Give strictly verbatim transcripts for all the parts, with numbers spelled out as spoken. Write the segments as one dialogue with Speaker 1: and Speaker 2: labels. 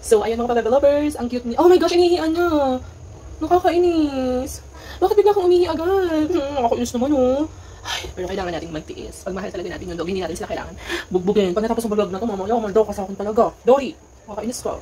Speaker 1: So, ayan mga pa-bebe lovers, ang cute ni... Oh my gosh, inihian niya. Nakakainis. Bakit bigla kang umihi agad? Hmm, nakakainis naman oh. Ay, pero kailangan natin magtiis. Pag mahal talaga natin yung dog, hindi natin sila kailangan bugbugin. Pag natapos ang vlog na to, mamaya, mandok ka sa akin talaga. Dory, nakakainis ka.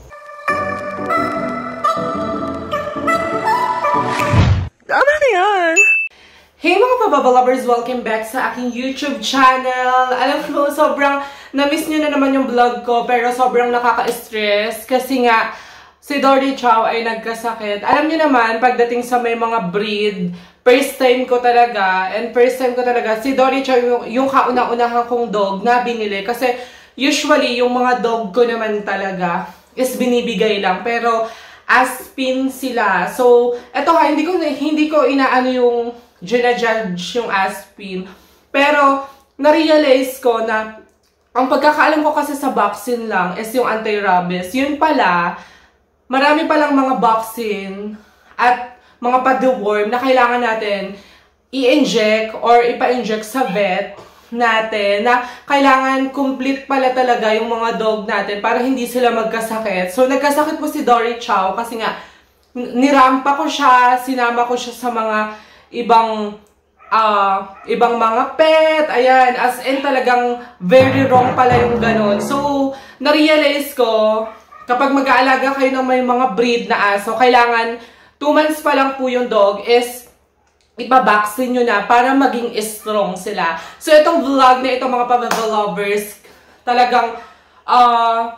Speaker 1: Tama na yan! Hey mga pa-bubble lovers! Welcome back sa aking YouTube channel! Alam ko, sobrang na-miss nyo na naman yung vlog ko, pero sobrang nakaka-stress kasi nga si Dory Chow ay nagkasakit. Alam nyo naman, pagdating sa may mga breed, first time ko talaga, and first time ko talaga, si Dory Chow yung, yung kauna-unahan kong dog na binili. Kasi usually, yung mga dog ko naman talaga is binibigay lang. Pero Aspin sila. So, eto ha, hindi ko, hindi ko inaano yung gina-judge yung Aspin. Pero, na-realize ko na ang pagkakaalam ko kasi sa vaccine lang is yung anti-rabies. Yun pala, marami palang mga vaccine at mga pa-deworm na kailangan natin i-inject or ipa-inject sa vet natin na kailangan complete pala talaga yung mga dog natin para hindi sila magkasakit. So, nagkasakit po si Dory Chow kasi nga nirampa ko siya, sinama ko siya sa mga ibang uh, ibang mga pet. Ayan, as in talagang very wrong pala yung ganun. So, na-realize ko, kapag mag-aalaga kayo ng may mga breed na aso, kailangan two months pa lang po yung dog is ipabaksin nyo na para maging strong sila. So, itong vlog na ito mga pa-bebe lovers, talagang uh,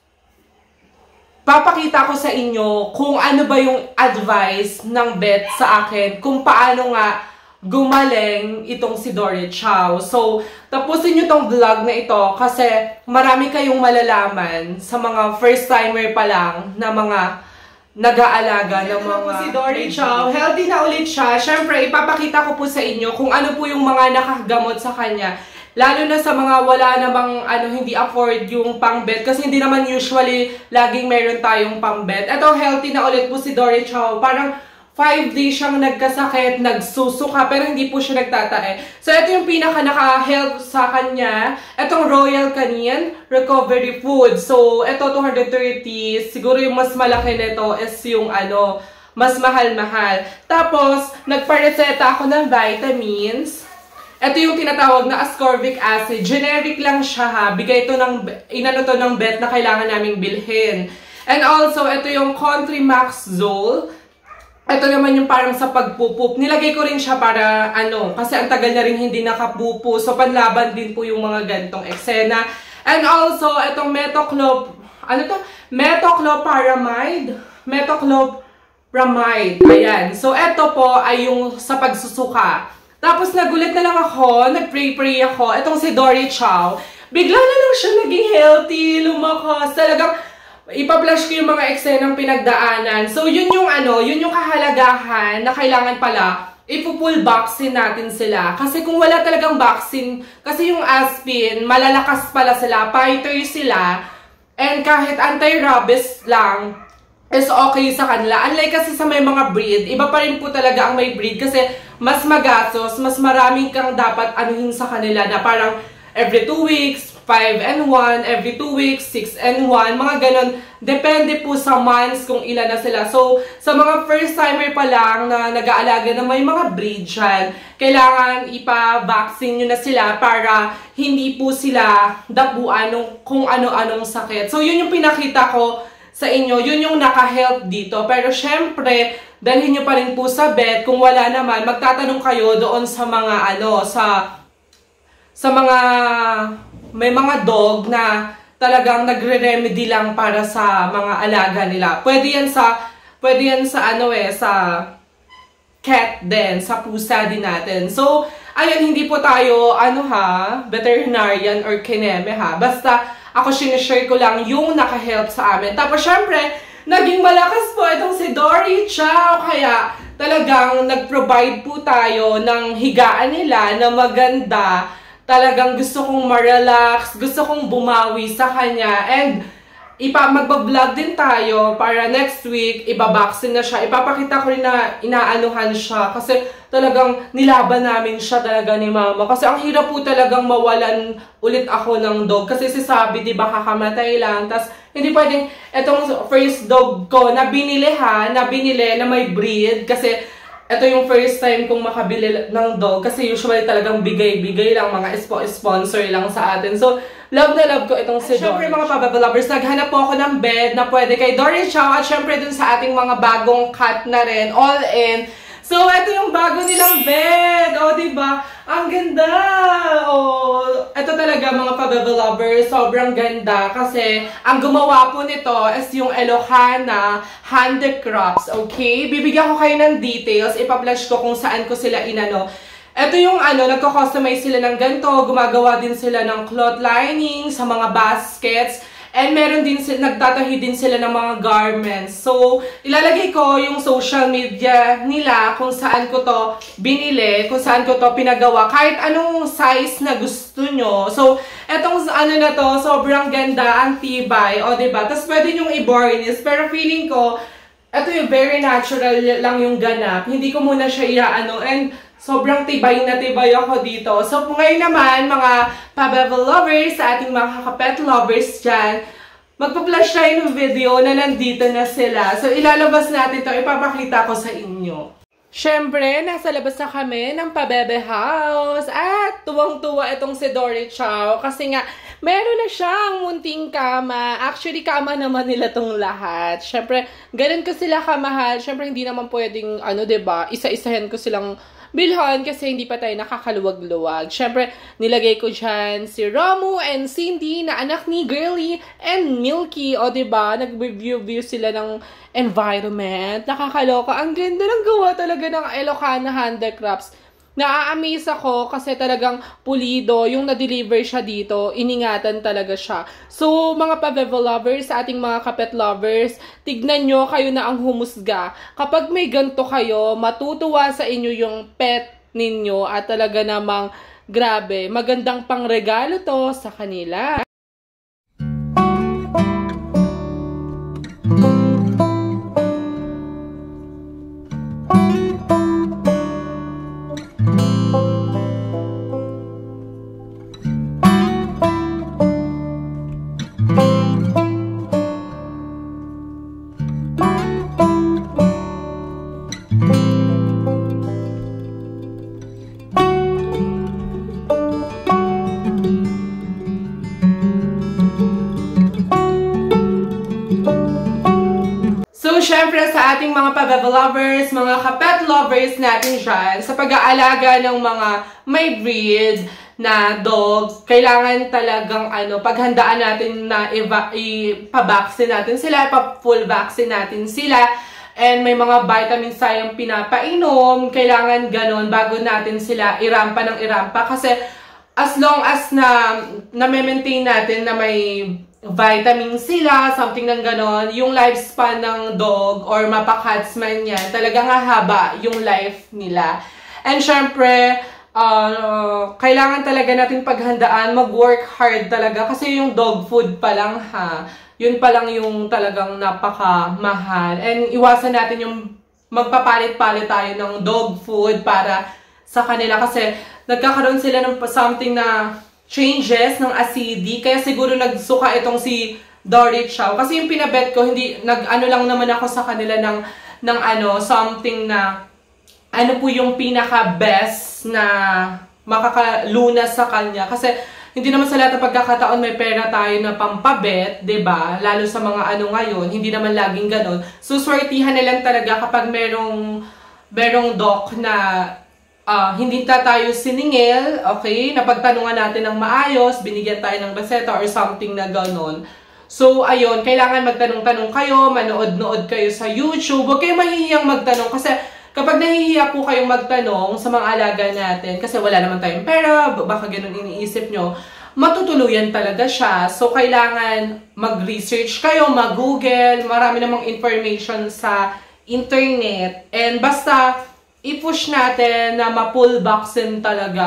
Speaker 1: papakita ko sa inyo kung ano ba yung advice ng vet sa akin, kung paano nga gumaling itong si Dory Chow. So, tapusin nyo tong vlog na ito kasi marami kayong malalaman sa mga first timer pa lang na mga nag-aalaga ng mga... Si Dory Chow, healthy na ulit siya. Siyempre, ipapakita ko po sa inyo kung ano po yung mga nakagamot sa kanya. Lalo na sa mga wala namang ano, hindi afford yung pang-vet. Kasi hindi naman usually laging meron tayong pang-vet. Ito, healthy na ulit po si Dory Chow. Parang five days siyang nagkasakit, nagsusuka, pero hindi po siya nagtatae. So, ito yung pinaka naka-help sa kanya. Itong Royal Canin Recovery Food. So, ito two hundred thirty. Siguro yung mas malaki nito is yung ano, mas mahal-mahal. Tapos, nagpareseta ako ng vitamins. Ito yung tinatawag na ascorbic acid. Generic lang siya ha. Bigay ito ng, inano to ng vet na kailangan naming bilhin. And also, ito yung Country Max Zol. Ito naman yung parang sa pagpupup. Nilagay ko rin siya para ano, kasi ang tagal na rin hindi nakapupo. So, panlaban din po yung mga gantong eksena. And also, itong Metoclop, ano to? Metocloparamide. Metocloparamide. Ayan. So, ito po ay yung sa pagsusuka. Tapos, nagulat na lang ako, nag-pray-pray ako. Itong si Dory Chow, bigla na lang siya naging healthy, lumakas. Talagang, ipa-flash ko yung mga eksenang pinagdaanan. So, yun yung ano, yun yung kahalagahan na kailangan pala ipo-full vaccine natin sila. Kasi kung wala talagang vaccine, kasi yung Aspin, malalakas pala sila, fighter sila, and kahit anti-rabies lang, is okay sa kanila. Unlike kasi sa may mga breed, iba pa rin po talaga ang may breed kasi mas magastos, mas maraming kang dapat anuhin sa kanila na parang every two weeks, five and one, every two weeks, six and one, mga ganon. Depende po sa months kung ilan na sila. So, sa mga first timer pa lang na nag-aalaga na may mga breed dyan, kailangan ipa-vaccine nyo na sila para hindi po sila dapuan ng kung ano-anong sakit. So, yun yung pinakita ko sa inyo. Yun yung naka-help dito. Pero syempre, dalhin nyo pa rin po sa vet. Kung wala naman, magtatanong kayo doon sa mga ano, sa sa mga may mga dog na talagang nagre-remedy lang para sa mga alaga nila. Pwede yan sa, pwede yan sa ano eh, sa cat din, sa pusa din natin. So, ayun, hindi po tayo, ano ha, veterinarian or kineme ha. Basta, ako sinishare ko lang yung naka-help sa amin. Tapos, syempre, naging malakas po itong si Dory Chow. Kaya, talagang nag-provide po tayo ng higaan nila na maganda. Talagang gusto kong ma-relax, gusto kong bumawi sa kanya, and ipa magba-vlog din tayo para next week iba-vaccine na siya. Ipapakita ko rin na inaanuhan siya kasi talagang nilaban namin siya talaga ni mama. Kasi ang hirap po talagang mawalan ulit ako ng dog. Kasi si Sabi, di ba, kakamatay lang. Tapos hindi pwedeng, etong first dog ko na binili ha, na binili na may breed. Kasi ito yung first time kong makabili ng dog. Kasi usually talagang bigay-bigay lang, mga sponsor lang sa atin. So, love na love ko itong si Dory. Siyempre mga Pabebe lovers, naghanap po ako ng bed na pwede kay Dory Chow at siyempre dun sa ating mga bagong cat na rin, all in. So, ito yung bago nilang bed. O, diba? Ang ganda! O, ito talaga mga Pabebe lovers, sobrang ganda kasi ang gumawa po nito is yung Elohana Handicrafts, okay? Bibigyan ko kayo ng details, ipa-flash ko kung saan ko sila inano. Ito yung ano, nagko-customize sila ng ganito, gumagawa din sila ng cloth lining sa mga baskets, and meron din sila, nagtatahi din sila ng mga garments. So, ilalagay ko yung social media nila kung saan ko to binili, kung saan ko to pinagawa, kahit anong size na gusto nyo. So, etong ano na to, sobrang ganda, ang tibay, o diba? Tapos pwede nyong i-varnish, pero feeling ko, ito yung very natural lang yung ganap. Hindi ko muna siya iaano, and sobrang tibay na tibay ako dito. So, ngayon naman, mga Pabebe lovers, sa ating mga kapet lovers dyan, magpa-flash tayo ng video na nandito na sila. So, ilalabas natin ito, ipapakita ko sa inyo. Siyempre, nasa labas na kami ng Pabebe house. At tuwang-tuwa itong si Dory Chow. Kasi nga, meron na siyang munting kama. Actually, kama naman nila tong lahat. Siyempre, ganun ko sila kamahal. Siyempre, hindi naman pwedeng, ano, diba, isa-isahin ko silang bilhan kasi hindi pa tayo nakakaluwag-luwag. Siyempre, nilagay ko dyan si Romu and Cindy na anak ni Girly and Milky. O, diba? Nag-review-view sila ng environment. Nakakaloka. Ang ganda ng gawa talaga ng Elohana Handicrafts. Na-amaze ako kasi talagang pulido yung na-deliver siya dito. Iningatan talaga siya. So, mga Pabebe lovers, sa ating mga kapet lovers, tignan nyo, kayo na ang humusga. Kapag may ganito kayo, matutuwa sa inyo yung pet ninyo at talaga namang grabe, magandang pangregalo to sa kanila. Siyempre sa ating mga Pabebe lovers, mga kapet lovers natin dyan, sa pag-aalaga ng mga may breed na dog, kailangan talagang ano, paghandaan natin na ipa-vaccine natin sila, ipa-full vaccine natin sila, and may mga vitamins tayong pinapainom, kailangan ganon bago natin sila irampa ng irampa. Kasi as long as na na-maintain natin na may vitamin sila, something ng ganon, yung lifespan ng dog or mapakats man yan, talagang hahaba yung life nila. And syempre, uh, kailangan talaga natin paghandaan, mag-work hard talaga kasi yung dog food pa lang ha, yun pa lang yung talagang napakamahal. And iwasan natin yung magpapalit-palit tayo ng dog food para sa kanila kasi nagkakaroon sila ng something na changes ng acidic, kaya siguro nagsuka itong si Dory Chow. Kasi yung pinabet ko, hindi, nag-ano lang naman ako sa kanila ng, ng ano, something na, ano po yung pinaka-best na makakalunas sa kanya. Kasi, hindi naman sa lahat ng pagkakataon may pera tayo na pampabet, diba? Lalo sa mga ano ngayon, hindi naman laging ganon. So, swertihan na lang talaga kapag merong, merong doc na Uh, hindi ta tayo siningil, okay? Napagtanungan natin ng maayos, binigyan tayo ng reseta or something na ganon. So, ayun, kailangan magtanong-tanong kayo, manood-nood kayo sa YouTube. Huwag kayong mahihiyang magtanong kasi kapag nahihiya po kayong magtanong sa mga alaga natin, kasi wala naman tayong pera, baka ganon iniisip nyo, matutuluyan talaga siya. So, kailangan mag-research kayo, mag-google, marami namang information sa internet. And basta i-push natin na ma-full vaccine talaga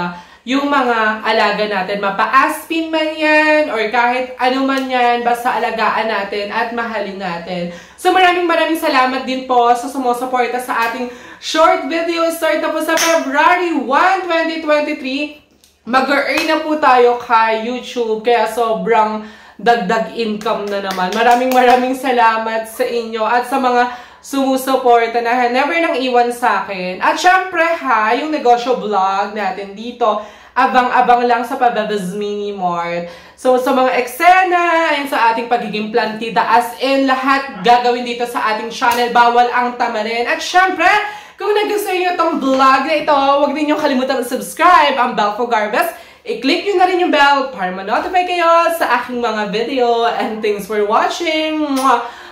Speaker 1: yung mga alaga natin. Mapa-aspin man yan, or kahit ano man yan, basta alagaan natin at mahalin natin. So maraming maraming salamat din po sa sumusuporta sa ating short video. Start na po sa February first, twenty twenty-three. Mag-earn na po tayo kay YouTube, kaya sobrang dagdag income na naman. Maraming maraming salamat sa inyo at sa mga sumusuporta na never nang iwan sa akin. At syempre ha, yung negosyo vlog natin dito, abang-abang lang sa Pabebes Mini Mart. So, sa mga eksena, and sa ating pagiging plantita, as in, lahat gagawin dito sa ating channel. Bawal ang tamarin. At syempre, kung nagustuhan nyo itong vlog na ito, huwag ninyong kalimutan subscribe ang Bell for Garbes. I-click nyo na rin yung bell para ma-notify kayo sa aking mga video. And thanks for watching!